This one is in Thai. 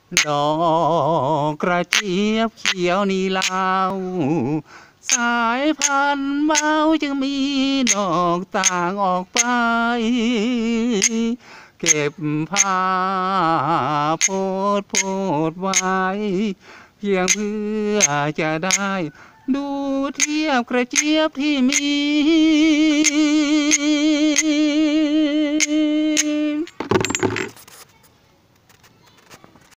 ดอกกระเจี๊ยบเขียวนีลาวสายพันธุ์เมาจึงมีดอกต่างออกไปเก็บผ้าโพดโพดไว้เพียงเพื่อจะได้ดูเทียบกระเจี๊ยบที่มี